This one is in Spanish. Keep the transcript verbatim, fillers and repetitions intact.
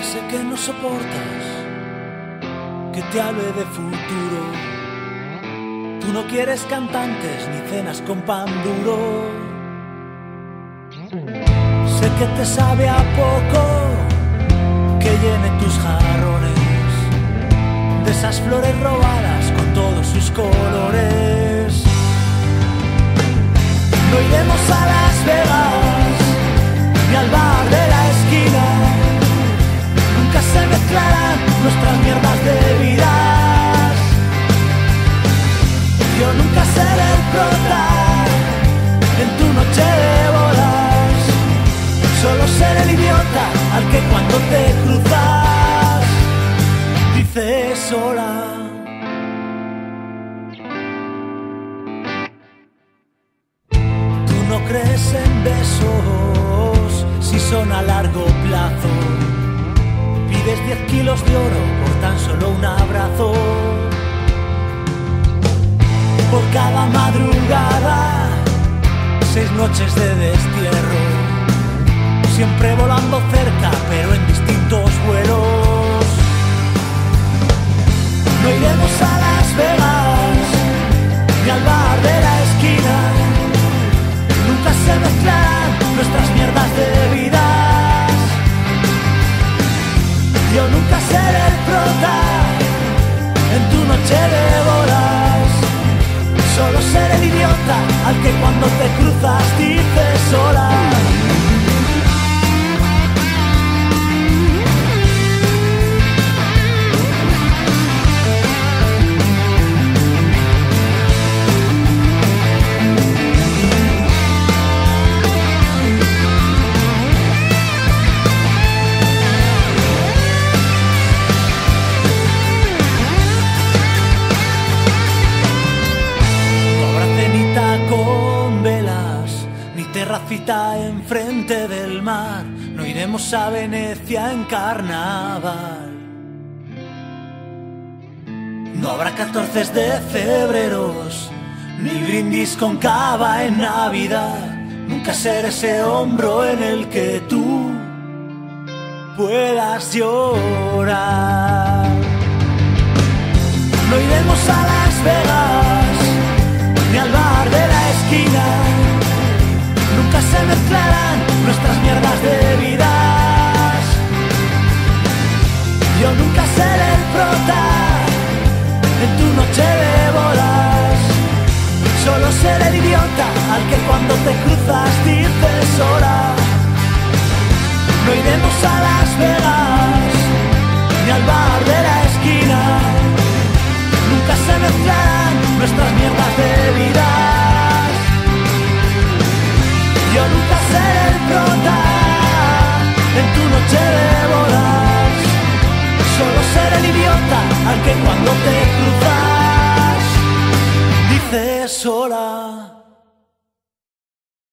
Sé que no soportas que te hable de futuro. Tú no quieres cantantes ni cenas con pan duro. Sé que te sabe a poco que llene tus jarrones de esas flores robadas con todos sus colores. No iremos a Las Vegas ni al bar de la esquina. Nunca se mezclarán nuestras mierdas de vidas. Yo nunca seré el prota en tu noche de bodas. Solo seré el idiota al que cuando te cruzas dices hola. Tú no crees en besos si son a largo plazo. Pides diez kilos de oro por tan solo un abrazo. Por cada madrugada, seis noches de destierro. Siempre volando cerca, pero en distintos vuelos. No iremos a Las Vegas ni al bar de la esquina. Nunca se mezclarán nuestras mierdas de vidas. Yo nunca seré el prota en tu noche de bodas. Solo seré el idiota al que cuando te cruzas dices hola. Terracita enfrente del mar, no iremos a Venecia en carnaval. No habrá catorce de febreros, ni brindis con cava en Navidad. Nunca seré ese hombro en el que tú puedas llorar. No iremos a Las Vegas, ni al bar de la esquina. Nunca se mezclarán nuestras mierdas de vidas. Yo nunca seré el prota en tu noche de bodas. Solo seré el idiota al que cuando te cruzas dices hola. No iremos a Las Vegas ni al bar de la esquina. Nunca se mezclarán nuestras mierdas de vidas. Yo nunca seré el prota en tu noche de bodas. Solo seré el idiota al que cuando te cruzas dices hola.